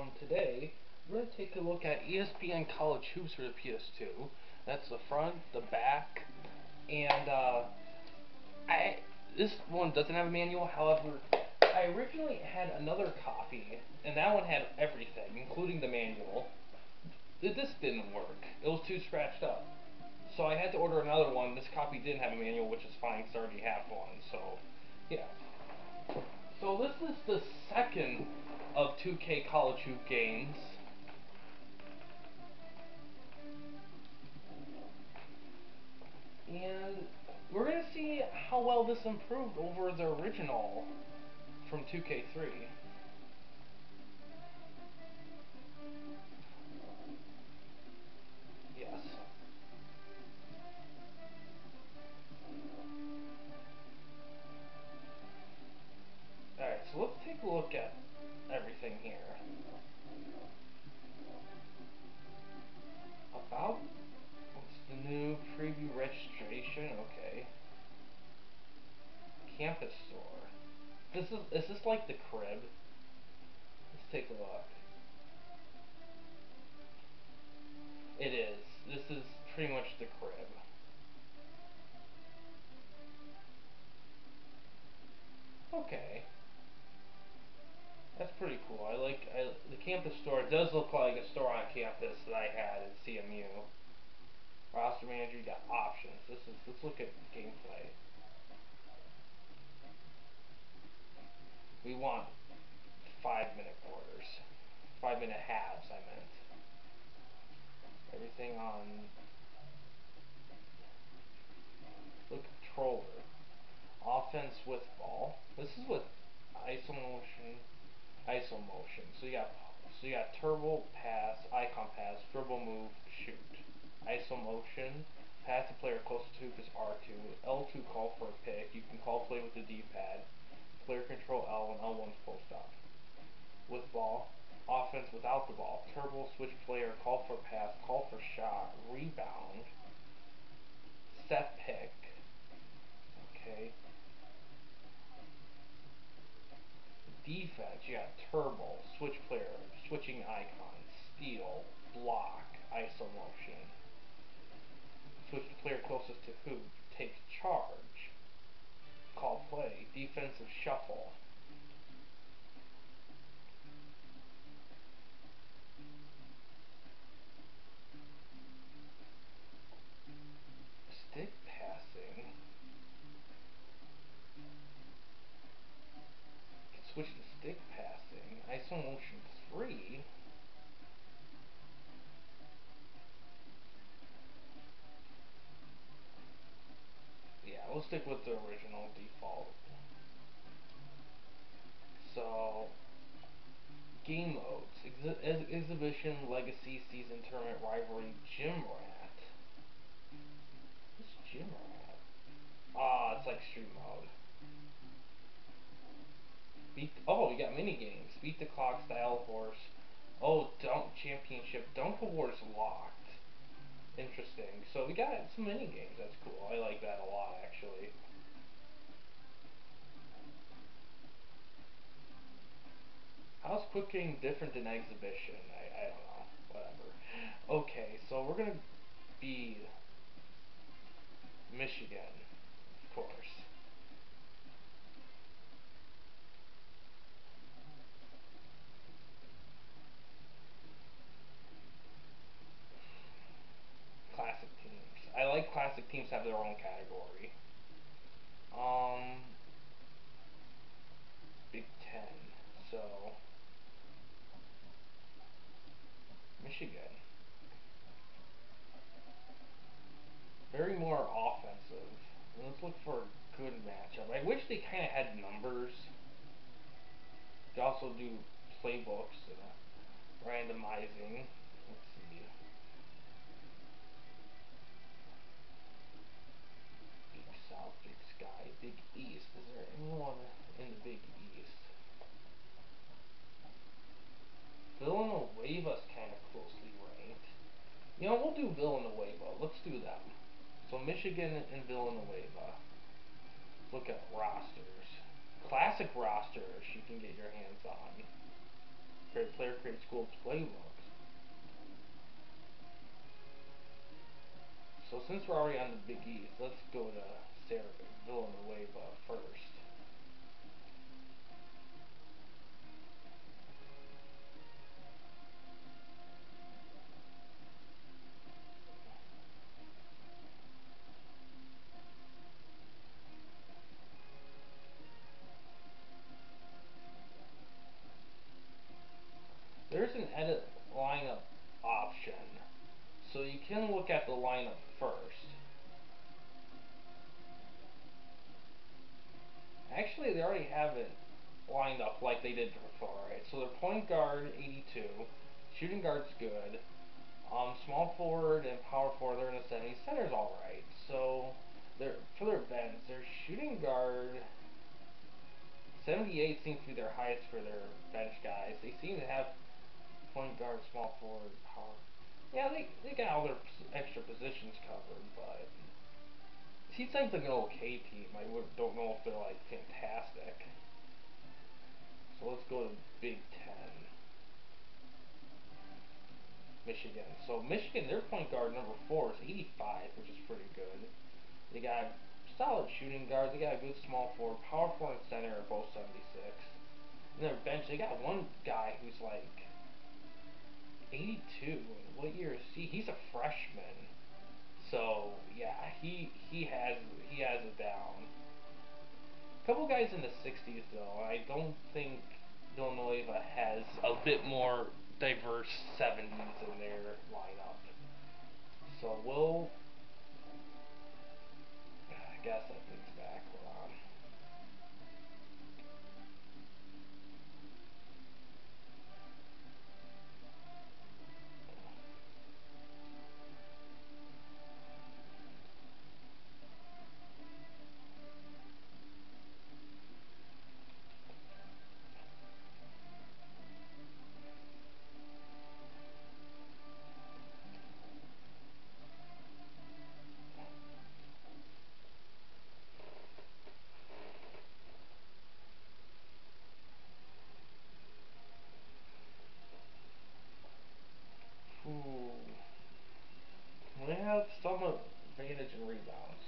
Today we're going to take a look at ESPN College Hoops for the PS2. That's the front, the back, and this one doesn't have a manual. However, I originally had another copy, and that one had everything, including the manual. This didn't work. It was too scratched up. So I had to order another one. This copy didn't have a manual, which is fine because I already have one. So, yeah. So this is the second of 2K College Hoop games. And we're going to see how well this improved over the original from 2K3. Yes. Alright, so let's take a look at everything here. About what's the new preview registration? Okay. Campus store. Is this like the crib? Let's take a look. It is. This is pretty much the crib. Okay. That's pretty cool. The campus store. It does look like a store on campus that I had at CMU. Roster manager, you got options. Let's look at gameplay. We want 5-minute quarters. 5-minute halves, I meant. Everything on the controller. Offense with ball. This is with ISO motion. ISO motion. So you got turbo pass, icon pass, dribble move, shoot. ISO motion. Pass the player closest to hoop is R2. L2 call for a pick. You can call play with the D-pad. Player control L and L1's post up. With ball. Offense without the ball. Turbo switch player, call for pass, call for shot, rebound, set pick. Okay. Defense, you got turbo, switch player, switching icons, steal, block, ISO motion. Switch the player closest to hoop, take charge, call play, defensive shuffle. Stick passing. Switch to stick passing. ISO motion 3. Yeah, we'll stick with the original default. So, game modes. Exhibition, Legacy, Season, Tournament, Rivalry, Gym Rat. What's Gym Rat? Ah, it's like Street Mode. You got mini games. Beat the Clock, Style Horse. Oh, Dunk Championship. Dunk Awards locked. Interesting. So we got some mini games. That's cool. I like that a lot, actually. How's Quick Game different than Exhibition? I don't know. Whatever. Okay, so we're gonna be Michigan, of course. Classic teams. I like classic teams have their own category. Um, Big Ten. So Michigan. Very more offensive. Let's look for a good matchup. I wish they kind of had numbers. They also do playbooks and randomizing. Let's see. Big South, Big Sky, Big East. Is there anyone in the Big East? Villanueva's kind of closely ranked. You know, we'll do Villanueva. Let's do them. So Michigan and Villanueva. Look at rosters. Classic rosters you can get your hands on. player create school playbooks. So since we're already on the Big East, let's go to Sarah Villanueva first. There's an edit lineup option. So you can look at the lineup first. Actually, they already have it lined up like they did before, right? So their point guard, 82. Shooting guard's good. Small forward and power forward, they're in the 70s. Center's alright. So, for their bench, their shooting guard, 78 seems to be their highest for their bench guys. They seem to have point guard, small forward, power. Yeah, they got all their extra positions covered, but he seems like an okay team. I don't know if they're like fantastic. So let's go to Big Ten. Michigan. So Michigan, their point guard number 4 is 85, which is pretty good. They got solid shooting guards. They got a good small forward, power forward, and center are both 76. And their bench, they got one guy who's like 82. What year is he? He's a freshman. So yeah, he has it down. A couple guys in the 60s though. I don't think Villanova has a bit more diverse 70s in their lineup. So we'll I guess that thing's back. Hold on. Ooh. We have some advantage in rebounds.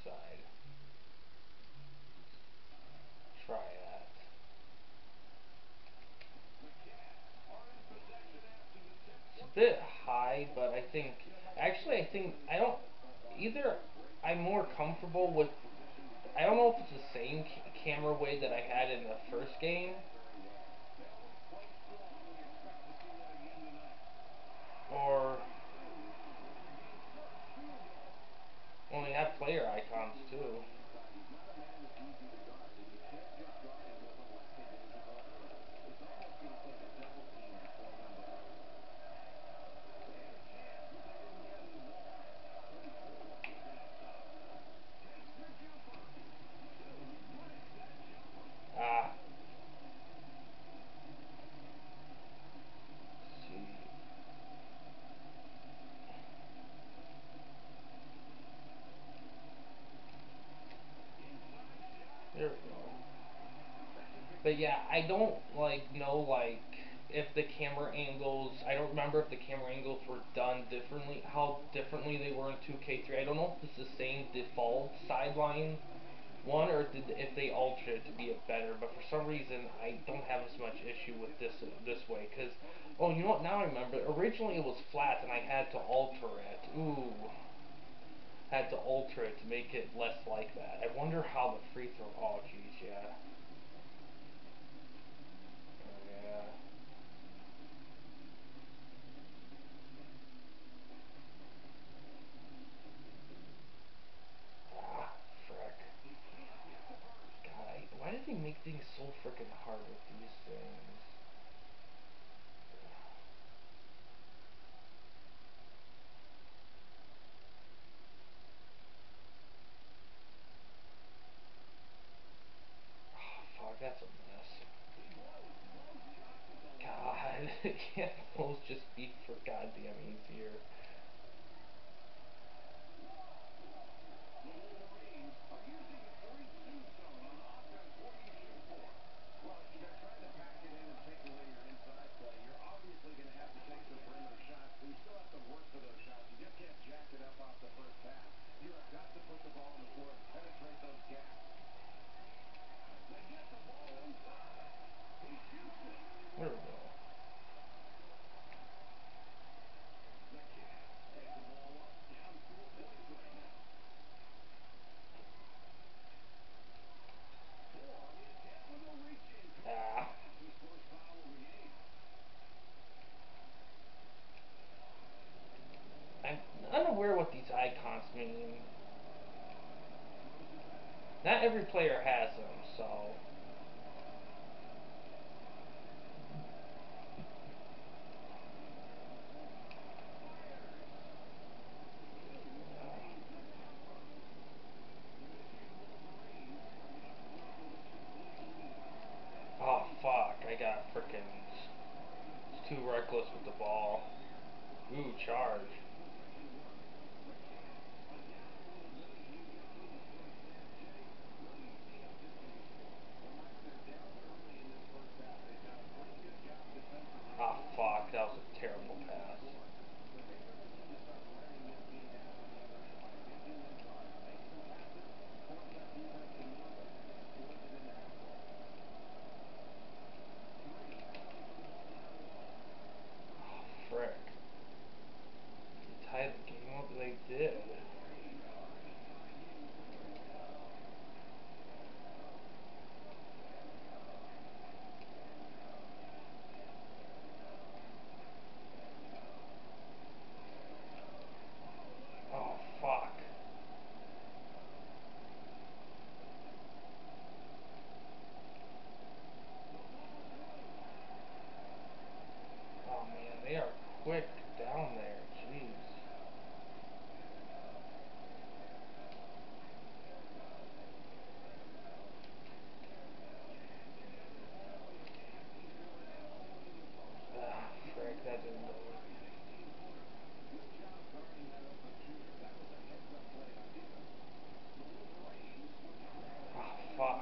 side. Try that. It's a bit high, but I think, I don't, either I'm more comfortable with, I don't know if it's the same camera weight that I had in the first game, or, well, they have player icons too. Ah, see. There we go. But yeah, I don't know if the camera angles. I don't remember if the camera angles were done differently. How differently they were in 2K3. I don't know if it's the same default sideline one or if they altered it to be a better. But for some reason, I don't have as much issue with this way. Cause oh, you know what? Now I remember. Originally it was flat, and I had to alter it. Ooh. Had to alter it to make it less like that. I wonder how the free throw. Oh, jeez, yeah. Yeah. Ah, frick. God, why did they make things so freaking hard with these things? Oh, fuck, that's a mess. God, can't those just be for goddamn easier? There we go. Ah. I'm unaware what these icons mean. Not every player has them, so. Oh, fuck. I got frickin'. It's too reckless with the ball. Ooh, charge. Ah, fuck. That was a terrible pass. Oh, frick. They tied the game up. They did. Oh, fuck. Oh, man. They are quick down there. Jeez. Ah, frick. That didn't go. Oh, fuck.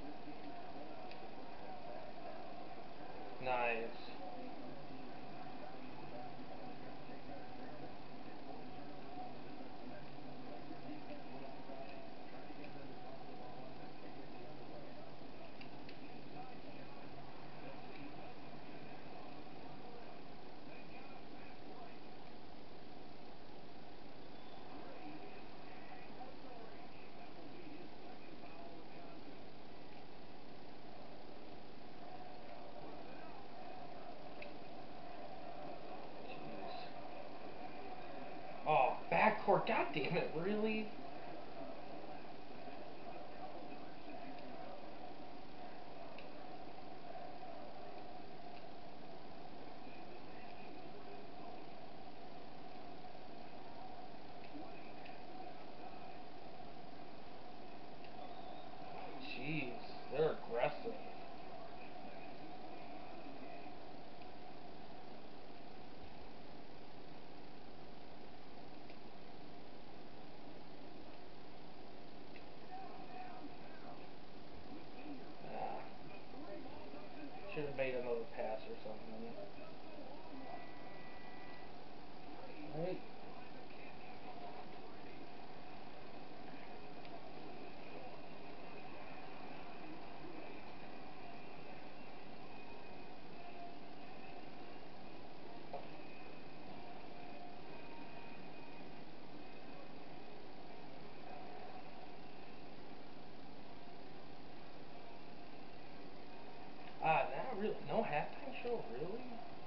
Nice. for? God damn it, really? Jeez, they're aggressive. Should have made another pass or something. Right? Not really. No halftime show, really?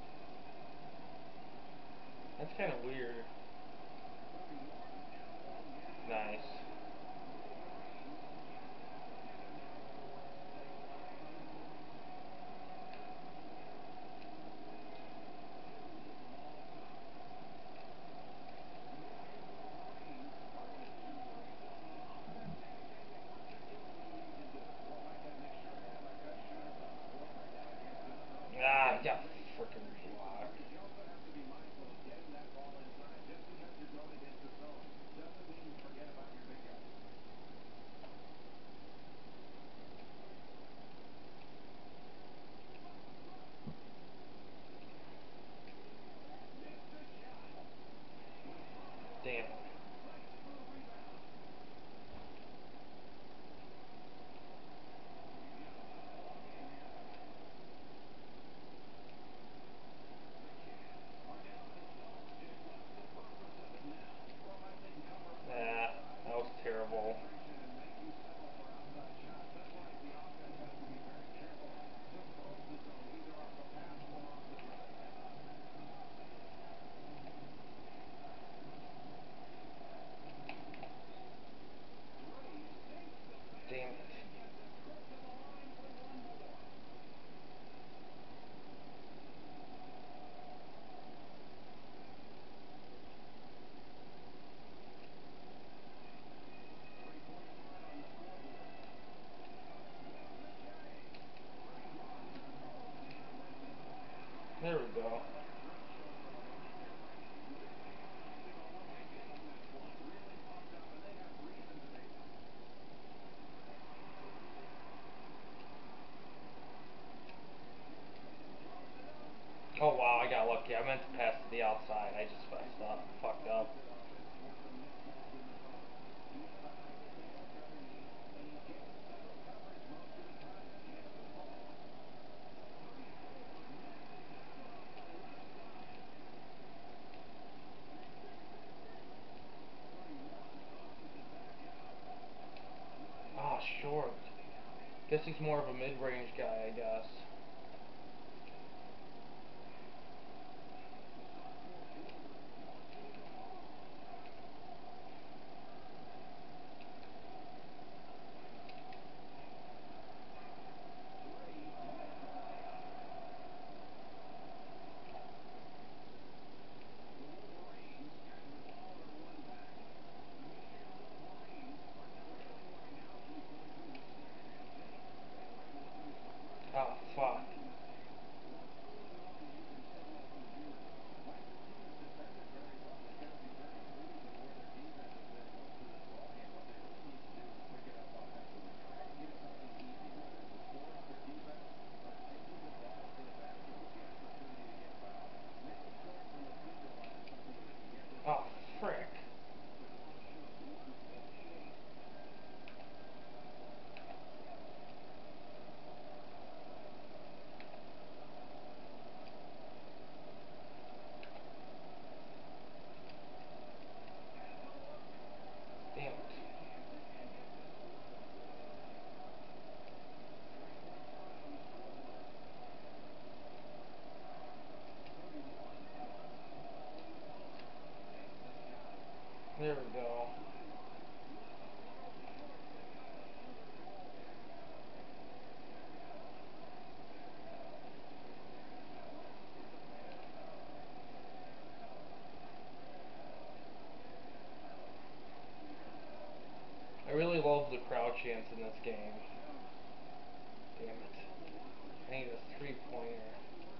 That's kind of weird. Nice. Yeah, freaking block. Damn. That was terrible. Damn it. There we go. Oh wow, I got lucky. I meant to pass to the outside. I just messed up. Fucked up. Oh, short. Guess he's more of a mid-range guy, I guess. Oh, fuck. There we go. I really love the crowd chants in this game. Damn it. I need a three-pointer.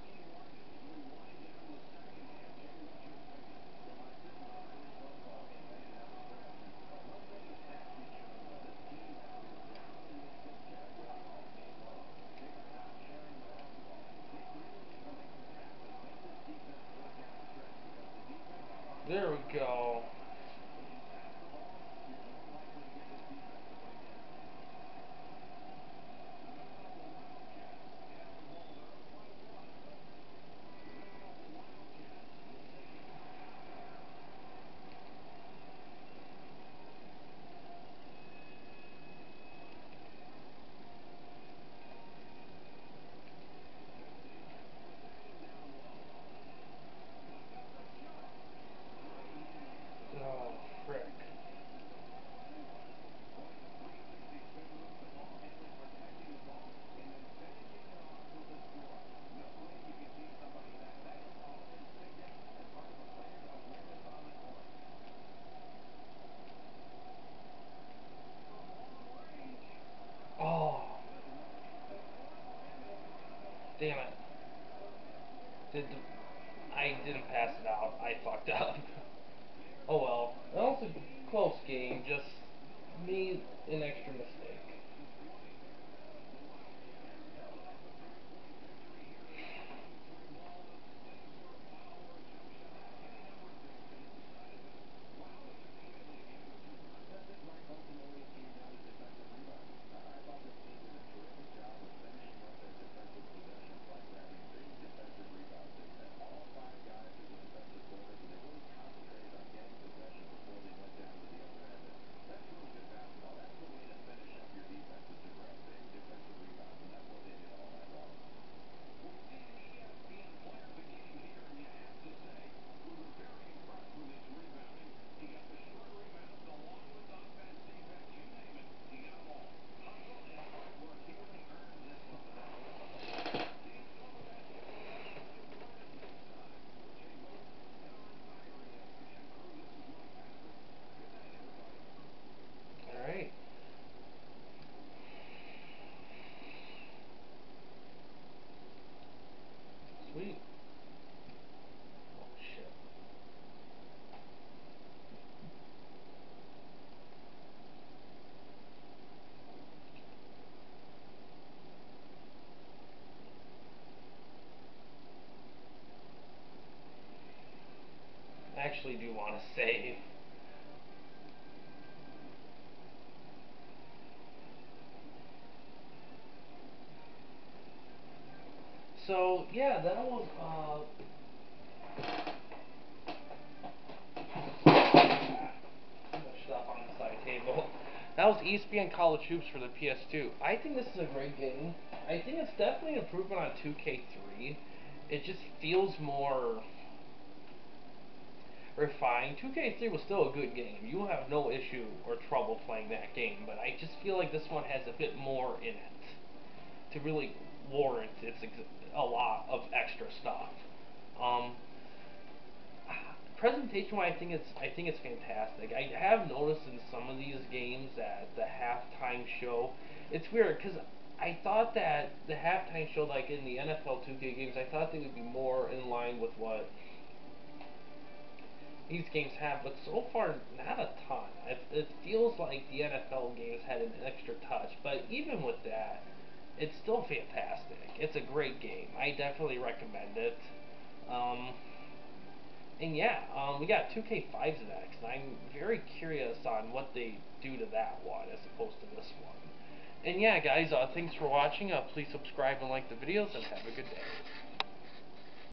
There we go. Oh, frick. Oh, damn it. I didn't pass it out. I fucked up. Oh well. That was a close game. Just made an extra mistake. Alright. Sweet. Oh shit. I actually do want to save. So yeah, that was stuff on the side table. That was ESPN College Hoops for the PS2. I think this is a great game. I think it's definitely an improvement on 2K3. It just feels more refined. 2K3 was still a good game. You will have no issue or trouble playing that game, but I just feel like this one has a bit more in it to really warrant a lot of extra stuff. Um, Presentation-wise, I think it's fantastic. I have noticed in some of these games that the halftime show, it's weird because I thought that the halftime show, like in the NFL 2K games, I thought they would be more in line with what these games have, but so far not a ton. It feels like the NFL games had an extra touch, but even with that, it's still fantastic. It's a great game. I definitely recommend it. Um, And yeah, we got 2K5s next, and I'm very curious on what they do to that one as opposed to this one. And yeah, guys, thanks for watching. Please subscribe and like the videos, and have a good day.